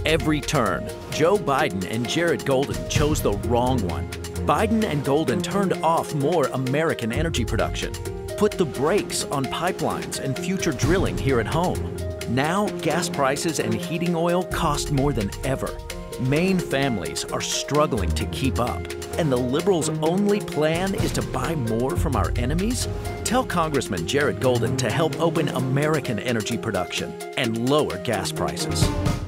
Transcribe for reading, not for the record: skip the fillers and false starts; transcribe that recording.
every turn, Joe Biden and Jared Golden chose the wrong one. Biden and Golden turned off more American energy production, put the brakes on pipelines and future drilling here at home. Now, gas prices and heating oil cost more than ever. Maine families are struggling to keep up, and the Liberals' only plan is to buy more from our enemies? Tell Congressman Jared Golden to help open American energy production and lower gas prices.